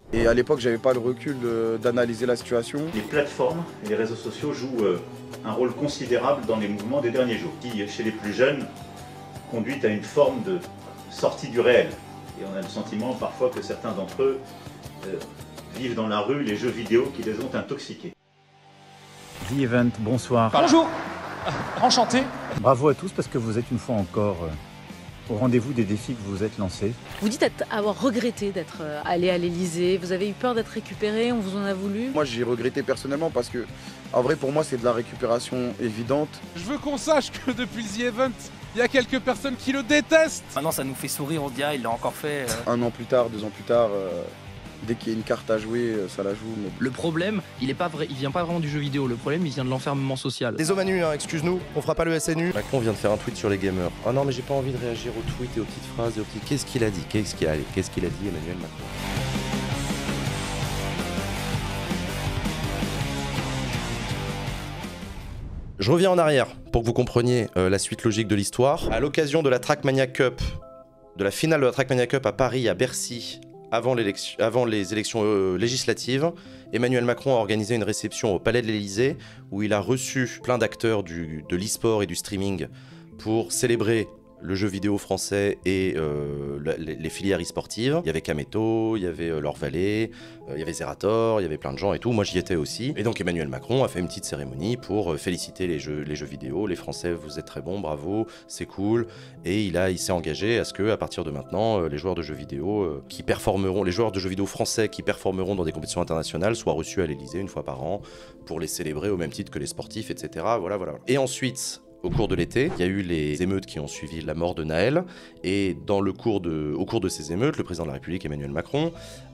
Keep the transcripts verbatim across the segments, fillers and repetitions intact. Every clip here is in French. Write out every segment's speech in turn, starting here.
Et à l'époque, j'avais pas le recul euh, d'analyser la situation. Les plateformes et les réseaux sociaux jouent euh, un rôle considérable dans les mouvements des derniers jours, qui, chez les plus jeunes, conduit à une forme de sortie du réel. Et on a le sentiment parfois que certains d'entre eux euh, vivent dans la rue les jeux vidéo qui les ont intoxiqués. The Event, bonsoir. Bonjour, enchanté. Bravo à tous parce que vous êtes une fois encore euh, au rendez-vous des défis que vous vous êtes lancés. Vous dites avoir regretté d'être euh, allé à l'Elysée, vous avez eu peur d'être récupéré, on vous en a voulu? Moi, j'ai regretté personnellement parce que, en vrai, pour moi, c'est de la récupération évidente. Je veux qu'on sache que depuis The Event, il y a quelques personnes qui le détestent. Maintenant, ça nous fait sourire, on se dit, ah, il l'a encore fait. Euh... Un an plus tard, deux ans plus tard, euh, dès qu'il y a une carte à jouer, ça la joue. Mais... Le problème, il est pas vrai, il vient pas vraiment du jeu vidéo. Le problème, il vient de l'enfermement social. Désolé Manu, hein, excuse-nous, on fera pas le S N U. Macron vient de faire un tweet sur les gamers. Oh non, mais j'ai pas envie de réagir aux tweets et aux petites phrases et aux petits. Qu'est-ce qu'il a dit Qu'est-ce qu'il a... Qu'est-ce qu'il a dit, Emmanuel Macron? Je reviens en arrière pour que vous compreniez euh, la suite logique de l'histoire. À l'occasion de la Trackmania Cup, de la finale de la Trackmania Cup à Paris, à Bercy, avant, avant les élections euh, législatives, Emmanuel Macron a organisé une réception au Palais de l'Élysée où il a reçu plein d'acteurs de l'e-sport et du streaming pour célébrer le jeu vidéo français et euh, les, les filières e-sportives. Il y avait Kameto, il y avait euh, Laure Vallée, euh, il y avait Zerator, il y avait plein de gens et tout. Moi, j'y étais aussi. Et donc, Emmanuel Macron a fait une petite cérémonie pour euh, féliciter les jeux, les jeux vidéo. Les Français, vous êtes très bons, bravo, c'est cool. Et il, a, il s'est engagé à ce que, à partir de maintenant, euh, les joueurs de jeux vidéo euh, qui performeront, les joueurs de jeux vidéo français qui performeront dans des compétitions internationales soient reçus à l'Élysée une fois par an pour les célébrer au même titre que les sportifs, et cetera. Voilà, voilà. Et ensuite, au cours de l'été, il y a eu les émeutes qui ont suivi la mort de Naël, et dans le cours de, au cours de ces émeutes, le président de la République, Emmanuel Macron,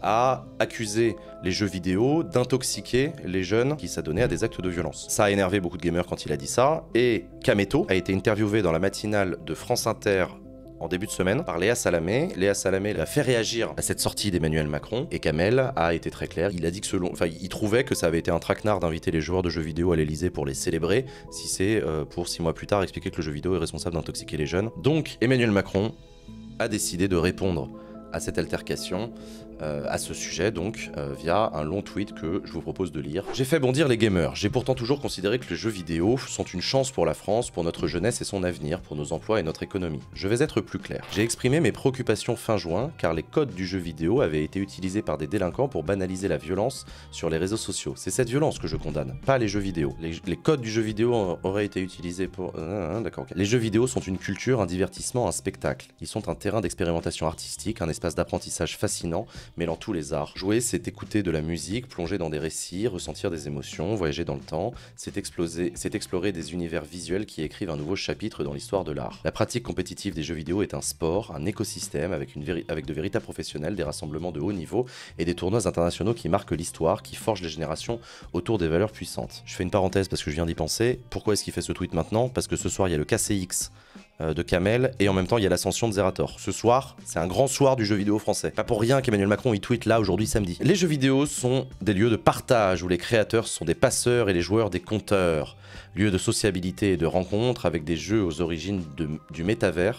a accusé les jeux vidéo d'intoxiquer les jeunes qui s'adonnaient à des actes de violence. Ça a énervé beaucoup de gamers quand il a dit ça, et Kameto a été interviewé dans la matinale de France Inter en début de semaine par Léa Salamé. Léa Salamé a fait réagir à cette sortie d'Emmanuel Macron et Kamel a été très clair. Il a dit que selon, enfin, il trouvait que ça avait été un traquenard d'inviter les joueurs de jeux vidéo à l'Elysée pour les célébrer, si c'est euh, pour six mois plus tard expliquer que le jeu vidéo est responsable d'intoxiquer les jeunes. Donc Emmanuel Macron a décidé de répondre à cette altercation, euh, à ce sujet donc, euh, via un long tweet que je vous propose de lire. J'ai fait bondir les gamers. J'ai pourtant toujours considéré que les jeux vidéo sont une chance pour la France, pour notre jeunesse et son avenir, pour nos emplois et notre économie. Je vais être plus clair. J'ai exprimé mes préoccupations fin juin, car les codes du jeu vidéo avaient été utilisés par des délinquants pour banaliser la violence sur les réseaux sociaux. C'est cette violence que je condamne, pas les jeux vidéo. Les, les codes du jeu vidéo auraient été utilisés pour... Euh, D'accord, okay. Les jeux vidéo sont une culture, un divertissement, un spectacle. Ils sont un terrain d'expérimentation artistique, un espace d'apprentissage fascinant, mêlant tous les arts. Jouer, c'est écouter de la musique, plonger dans des récits, ressentir des émotions, voyager dans le temps, c'est exploser, c'est explorer des univers visuels qui écrivent un nouveau chapitre dans l'histoire de l'art. La pratique compétitive des jeux vidéo est un sport, un écosystème avec, une avec de véritables professionnels, des rassemblements de haut niveau et des tournois internationaux qui marquent l'histoire, qui forgent les générations autour des valeurs puissantes. Je fais une parenthèse parce que je viens d'y penser. Pourquoi est-ce qu'il fait ce tweet maintenant? Parce que ce soir, il y a le K C X de Kamel et en même temps il y a l'ascension de Zerator. Ce soir, c'est un grand soir du jeu vidéo français. Pas pour rien qu'Emmanuel Macron y tweet là aujourd'hui samedi. Les jeux vidéo sont des lieux de partage où les créateurs sont des passeurs et les joueurs des compteurs. Lieux de sociabilité et de rencontres avec des jeux aux origines de, du métavers.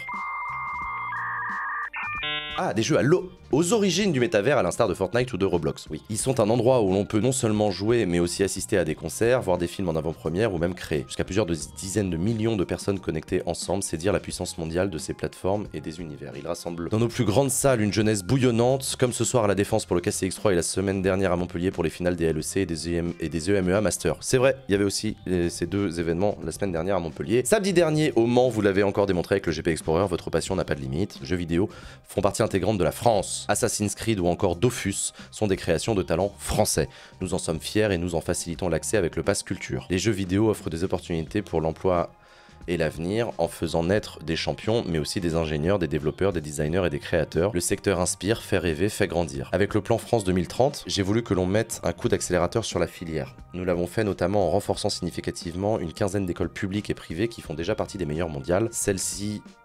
Ah, des jeux à l'eau aux origines du métavers à l'instar de Fortnite ou de Roblox, oui. Ils sont un endroit où l'on peut non seulement jouer, mais aussi assister à des concerts, voir des films en avant-première ou même créer. Jusqu'à plusieurs de dizaines de millions de personnes connectées ensemble, c'est dire la puissance mondiale de ces plateformes et des univers. Ils rassemblent dans nos plus grandes salles une jeunesse bouillonnante, comme ce soir à la Défense pour le K C X trois et la semaine dernière à Montpellier pour les finales des L E C et des, E M et des E M E A Master. C'est vrai, il y avait aussi les, ces deux événements la semaine dernière à Montpellier. Samedi dernier, au Mans, vous l'avez encore démontré avec le G P Explorer, votre passion n'a pas de limite. Jeux vidéo font partie intégrante de la France. Assassin's Creed ou encore Dofus sont des créations de talents français. Nous en sommes fiers et nous en facilitons l'accès avec le Pass Culture. Les jeux vidéo offrent des opportunités pour l'emploi et l'avenir en faisant naître des champions, mais aussi des ingénieurs, des développeurs, des designers et des créateurs. Le secteur inspire, fait rêver, fait grandir. Avec le plan France deux mille trente, j'ai voulu que l'on mette un coup d'accélérateur sur la filière. Nous l'avons fait notamment en renforçant significativement une quinzaine d'écoles publiques et privées qui font déjà partie des meilleures mondiales. Celles-ci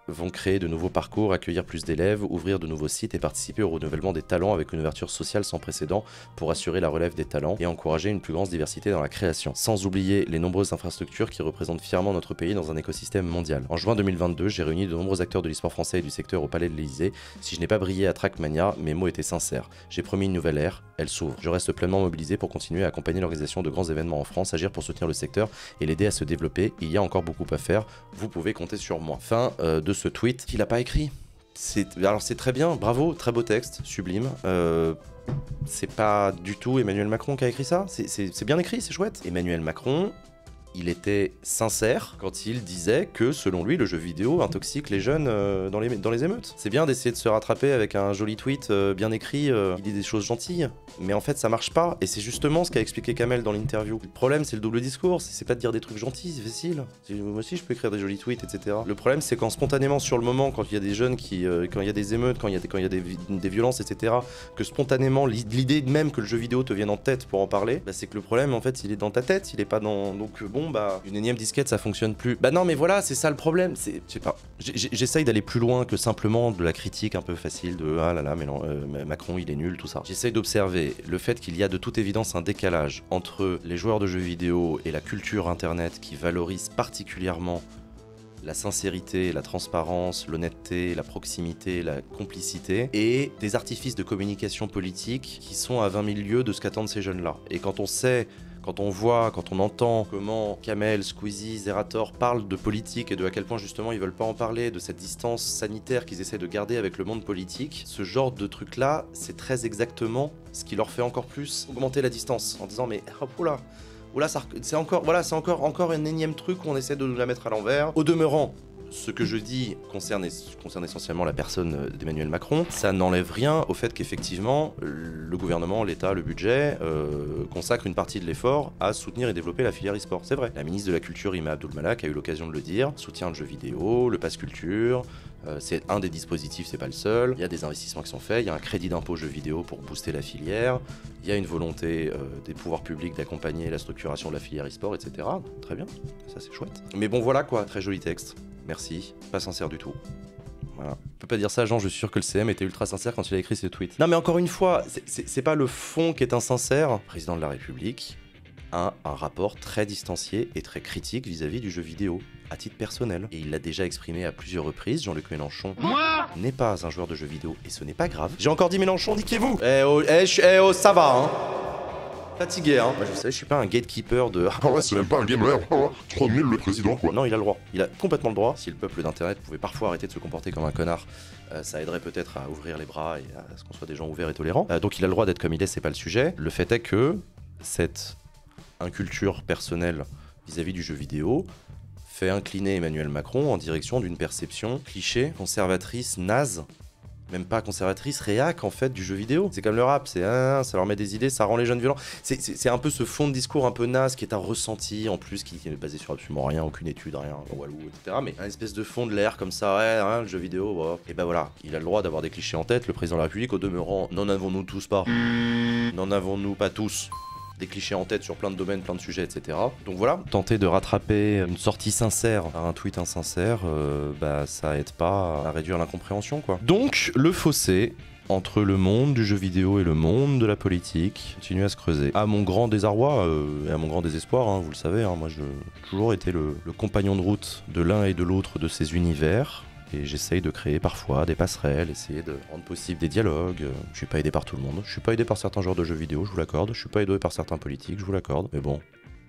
vont créer de nouveaux parcours, accueillir plus d'élèves, ouvrir de nouveaux sites et participer au renouvellement des talents avec une ouverture sociale sans précédent pour assurer la relève des talents et encourager une plus grande diversité dans la création. Sans oublier les nombreuses infrastructures qui représentent fièrement notre pays dans un écosystème mondial. En juin deux mille vingt-deux, j'ai réuni de nombreux acteurs de l'e-sport français et du secteur au Palais de l'Élysée. Si je n'ai pas brillé à Trackmania, mes mots étaient sincères. J'ai promis une nouvelle ère, elle s'ouvre. Je reste pleinement mobilisé pour continuer à accompagner l'organisation de grands événements en France, agir pour soutenir le secteur et l'aider à se développer. Il y a encore beaucoup à faire, vous pouvez compter sur moi. Fin euh, de ce tweet qu'il n'a pas écrit. Alors c'est très bien, bravo, très beau texte, sublime. Euh, c'est pas du tout Emmanuel Macron qui a écrit ça, c'est bien écrit, c'est chouette. Emmanuel Macron, il était sincère quand il disait que, selon lui, le jeu vidéo intoxique les jeunes euh, dans, les, dans les émeutes. C'est bien d'essayer de se rattraper avec un joli tweet euh, bien écrit, euh, il dit des choses gentilles, mais en fait ça marche pas, et c'est justement ce qu'a expliqué Kamel dans l'interview. Le problème c'est le double discours, c'est pas de dire des trucs gentils, c'est facile. Moi aussi je peux écrire des jolis tweets, et cetera. Le problème c'est quand spontanément sur le moment, quand il y a des jeunes qui... Euh, quand il y a des émeutes, quand il y a des, quand il y a des, des violences, et cetera, que spontanément, l'idée même que le jeu vidéo te vienne en tête pour en parler, bah, c'est que le problème en fait il est dans ta tête, il est pas dans... Donc bon bah... Une énième disquette ça fonctionne plus. Bah non mais voilà, c'est ça le problème, c'est... Je sais pas, j'essaye d'aller plus loin que simplement de la critique un peu facile de ah là là mais non, euh, Macron il est nul, tout ça. J'essaye d'observer le fait qu'il y a de toute évidence un décalage entre les joueurs de jeux vidéo et la culture internet qui valorise particulièrement la sincérité, la transparence, l'honnêteté, la proximité, la complicité, et des artifices de communication politique qui sont à vingt mille lieues de ce qu'attendent ces jeunes-là. Et quand on sait... Quand on voit, quand on entend comment Kamel, Squeezie, Zerator parlent de politique et de à quel point justement ils veulent pas en parler, de cette distance sanitaire qu'ils essaient de garder avec le monde politique, ce genre de truc-là, c'est très exactement ce qui leur fait encore plus augmenter la distance, en disant mais hop là, oula, c'est encore, voilà, c'est encore, encore un énième truc où on essaie de nous la mettre à l'envers. Au demeurant, ce que je dis concerne, concerne essentiellement la personne d'Emmanuel Macron. Ça n'enlève rien au fait qu'effectivement, le gouvernement, l'État, le budget euh, consacre une partie de l'effort à soutenir et développer la filière e-sport. C'est vrai. La ministre de la Culture, Ima Abdul Malak, a eu l'occasion de le dire. Soutien le jeu vidéo, le pass culture. Euh, c'est un des dispositifs, c'est pas le seul. Il y a des investissements qui sont faits. Il y a un crédit d'impôt jeu vidéo pour booster la filière. Il y a une volonté euh, des pouvoirs publics d'accompagner la structuration de la filière e-sport, et cetera. Très bien. Ça, c'est chouette. Mais bon, voilà quoi. Très joli texte. Merci, pas sincère du tout. Voilà. On peut pas dire ça, Jean, je suis sûr que le C M était ultra sincère quand il a écrit ses tweets. Non mais encore une fois, c'est pas le fond qui est insincère. Le président de la République a un rapport très distancié et très critique vis-à-vis du jeu vidéo, à titre personnel. Et il l'a déjà exprimé à plusieurs reprises. Jean-Luc Mélenchon n'est pas un joueur de jeux vidéo, et ce n'est pas grave. J'ai encore dit Mélenchon, niquez-vous. Eh oh, eh, eh oh, ça va, hein. Fatigué, hein. Moi, je sais, je suis pas un gatekeeper de... Ah ouais, c'est même pas un gamer. Trop nul le président, quoi. Non, il a le droit. Il a complètement le droit. Si le peuple d'internet pouvait parfois arrêter de se comporter comme un connard, euh, ça aiderait peut-être à ouvrir les bras et à ce qu'on soit des gens ouverts et tolérants. Euh, donc il a le droit d'être comme il est, c'est pas le sujet. Le fait est que cette inculture personnelle vis-à-vis du jeu vidéo fait incliner Emmanuel Macron en direction d'une perception cliché, conservatrice, naze, même pas conservatrice, réac en fait du jeu vidéo. C'est comme le rap, c'est ah, ça leur met des idées, ça rend les jeunes violents. C'est un peu ce fond de discours un peu naze qui est un ressenti en plus, qui, qui est basé sur absolument rien, aucune étude, rien, walou, et cetera. Mais un espèce de fond de l'air comme ça, ouais, hein, le jeu vidéo, bah. Et ben voilà, il a le droit d'avoir des clichés en tête, le président de la République, au demeurant, n'en avons-nous tous pas N'en avons-nous pas tous des clichés en tête sur plein de domaines, plein de sujets, et cetera. Donc voilà, tenter de rattraper une sortie sincère par un tweet insincère, euh, bah ça aide pas à réduire l'incompréhension, quoi. Donc le fossé entre le monde du jeu vidéo et le monde de la politique continue à se creuser. À mon grand désarroi euh, et à mon grand désespoir, hein, vous le savez, hein, moi j'ai toujours été le, le compagnon de route de l'un et de l'autre de ces univers. Et j'essaye de créer parfois des passerelles, essayer de rendre possible des dialogues. Je suis pas aidé par tout le monde, je suis pas aidé par certains genres de jeux vidéo, je vous l'accorde. Je suis pas aidé par certains politiques, je vous l'accorde. Mais bon,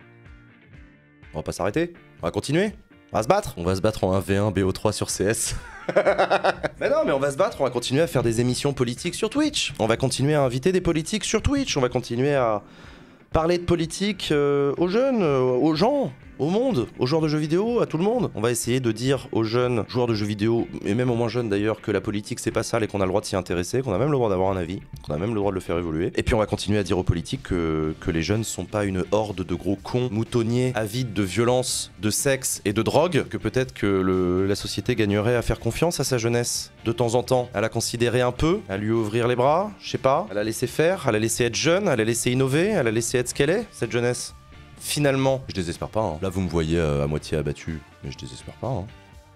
on va pas s'arrêter, on va continuer, on va se battre. On va se battre en un v un B O trois sur C S. Mais non, mais on va se battre, on va continuer à faire des émissions politiques sur Twitch. On va continuer à inviter des politiques sur Twitch. On va continuer à parler de politique euh, aux jeunes, euh, aux gens, au monde, aux joueurs de jeux vidéo, à tout le monde. On va essayer de dire aux jeunes joueurs de jeux vidéo, et même aux moins jeunes d'ailleurs, que la politique c'est pas sale et qu'on a le droit de s'y intéresser, qu'on a même le droit d'avoir un avis, qu'on a même le droit de le faire évoluer. Et puis on va continuer à dire aux politiques que, que les jeunes sont pas une horde de gros cons, moutonniers, avides de violence, de sexe et de drogue, que peut-être que le, la société gagnerait à faire confiance à sa jeunesse, de temps en temps, à la considérer un peu, à lui ouvrir les bras, je sais pas, à la laisser faire, à la laisser être jeune, à la laisser innover, à la laisser être ce qu'elle est, cette jeunesse. Finalement, je désespère pas, hein. Là vous me voyez euh, à moitié abattu, mais je désespère pas, hein.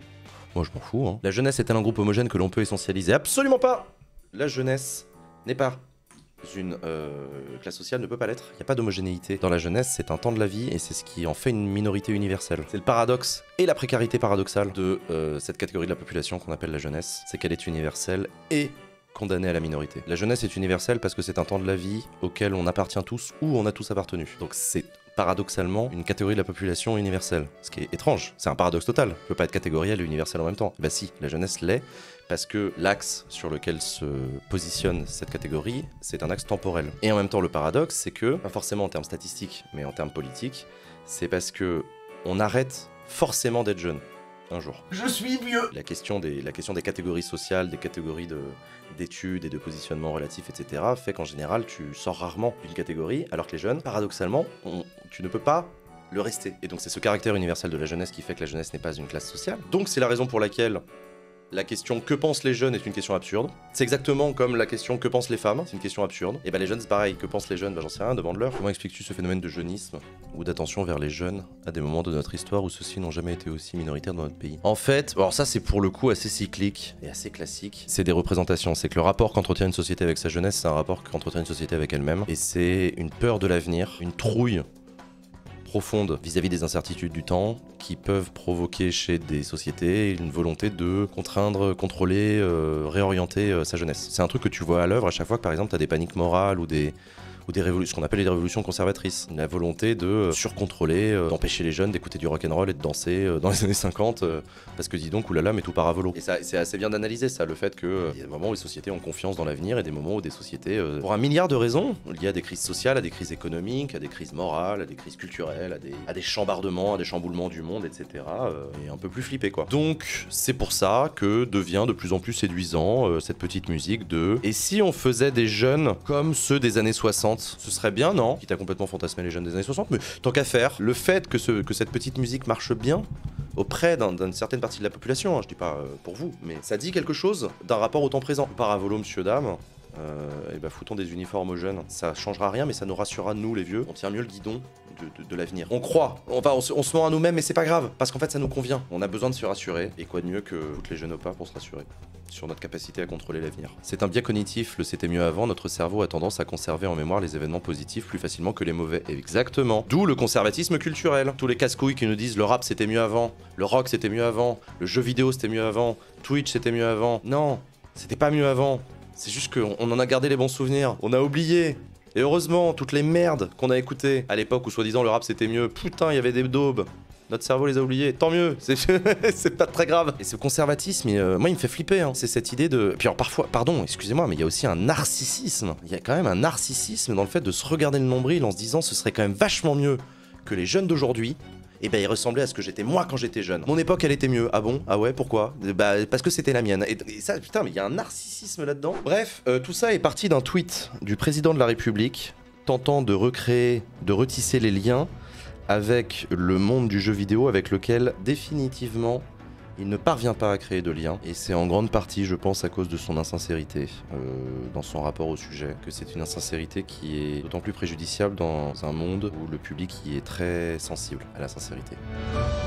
Moi je m'en fous. Hein. La jeunesse est-elle un groupe homogène que l'on peut essentialiser? Absolument pas. La jeunesse n'est pas une euh, classe sociale, ne peut pas l'être. Il n'y a pas d'homogénéité. Dans la jeunesse, c'est un temps de la vie et c'est ce qui en fait une minorité universelle. C'est le paradoxe et la précarité paradoxale de euh, cette catégorie de la population qu'on appelle la jeunesse. C'est qu'elle est universelle et condamnée à la minorité. La jeunesse est universelle parce que c'est un temps de la vie auquel on appartient tous ou on a tous appartenu. Donc c'est paradoxalement une catégorie de la population universelle. Ce qui est étrange, c'est un paradoxe total. On peut pas être catégoriel et universel en même temps. Bah si, la jeunesse l'est, parce que l'axe sur lequel se positionne cette catégorie, c'est un axe temporel. Et en même temps, le paradoxe, c'est que, pas forcément en termes statistiques, mais en termes politiques, c'est parce que on arrête forcément d'être jeune un jour. Je suis vieux. La question des, la question des catégories sociales, des catégories de, d'études et de positionnement relatif, et cetera, fait qu'en général, tu sors rarement d'une catégorie, alors que les jeunes, paradoxalement, on, tu ne peux pas le rester. Et donc c'est ce caractère universel de la jeunesse qui fait que la jeunesse n'est pas une classe sociale. Donc c'est la raison pour laquelle la question que pensent les jeunes est une question absurde. C'est exactement comme la question que pensent les femmes, c'est une question absurde. Et bah les jeunes c'est pareil, que pensent les jeunes, bah j'en sais rien, demande-leur. Comment expliques-tu ce phénomène de jeunisme ou d'attention vers les jeunes à des moments de notre histoire où ceux-ci n'ont jamais été aussi minoritaires dans notre pays? En fait, alors ça c'est pour le coup assez cyclique et assez classique. C'est des représentations, c'est que le rapport qu'entretient une société avec sa jeunesse, c'est un rapport qu'entretient une société avec elle-même. Et c'est une peur de l'avenir, une trouille profonde vis-à-vis des incertitudes du temps qui peuvent provoquer chez des sociétés une volonté de contraindre, contrôler, euh, réorienter euh, sa jeunesse. C'est un truc que tu vois à l'œuvre à chaque fois que par exemple tu as des paniques morales ou des ou des révolutions, ce qu'on appelle les révolutions conservatrices. La volonté de euh, surcontrôler, euh, d'empêcher les jeunes d'écouter du rock'n'roll et de danser euh, dans les années cinquante, euh, parce que dis donc, oulala, mais tout part à volo. Et ça, c'est assez bien d'analyser ça, le fait qu'il euh, y a des moments où les sociétés ont confiance dans l'avenir et des moments où des sociétés, euh, pour un milliard de raisons, liées à des crises sociales, à des crises économiques, à des crises morales, à des crises culturelles, à des, à des chambardements, à des chamboulements du monde, et cetera, euh, et un peu plus flippé quoi. Donc, c'est pour ça que devient de plus en plus séduisant euh, cette petite musique de « Et si on faisait des jeunes comme ceux des années soixante ?» Ce serait bien, non? Qui t'a complètement fantasmé les jeunes des années soixante, mais tant qu'à faire, le fait que, ce, que cette petite musique marche bien auprès d'un, d'une certaine partie de la population, hein, je dis pas euh, pour vous, mais ça dit quelque chose d'un rapport au temps présent. Par à volo, monsieur, dame, euh, et bah foutons des uniformes aux jeunes. Ça changera rien, mais ça nous rassurera, nous les vieux. On tient mieux le guidon de, de, de l'avenir. On croit, on, va, on, se, on se ment à nous-mêmes, mais c'est pas grave, parce qu'en fait ça nous convient. On a besoin de se rassurer, et quoi de mieux que toutes les jeunes au pas pour se rassurer sur notre capacité à contrôler l'avenir. C'est un biais cognitif, le c'était mieux avant, notre cerveau a tendance à conserver en mémoire les événements positifs plus facilement que les mauvais. Exactement. D'où le conservatisme culturel. Tous les casse-couilles qui nous disent le rap c'était mieux avant, le rock c'était mieux avant, le jeu vidéo c'était mieux avant, Twitch c'était mieux avant. Non, c'était pas mieux avant. C'est juste qu'on on en a gardé les bons souvenirs, on a oublié. Et heureusement, toutes les merdes qu'on a écoutées à l'époque où soi-disant le rap c'était mieux, putain, il y avait des daubes. Notre cerveau les a oubliés, tant mieux, c'est pas très grave. Et ce conservatisme, il, euh, moi il me fait flipper, hein. C'est cette idée de... Puis alors parfois, pardon, excusez-moi, mais il y a aussi un narcissisme. Il y a quand même un narcissisme dans le fait de se regarder le nombril en se disant ce serait quand même vachement mieux que les jeunes d'aujourd'hui. Et ben il ressemblait à ce que j'étais moi quand j'étais jeune. Mon époque elle était mieux. Ah bon? Ah ouais, pourquoi? Bah parce que c'était la mienne. Et, et ça, putain, mais il y a un narcissisme là-dedans. Bref, euh, tout ça est parti d'un tweet du président de la République tentant de recréer, de retisser les liens avec le monde du jeu vidéo avec lequel définitivement il ne parvient pas à créer de lien. Et c'est en grande partie, je pense, à cause de son insincérité euh, dans son rapport au sujet, que c'est une insincérité qui est d'autant plus préjudiciable dans un monde où le public y est très sensible à la sincérité.